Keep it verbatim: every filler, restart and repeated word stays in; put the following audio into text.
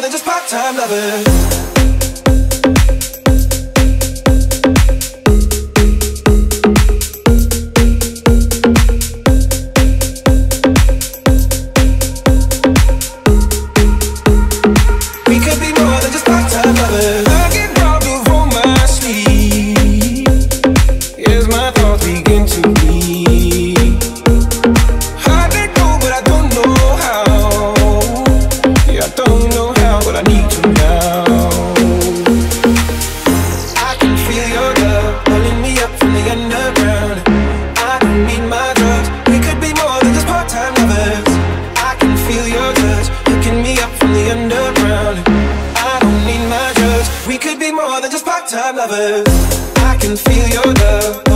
than just part-time lovers. We could be more than just part-time lovers. I can feel your love.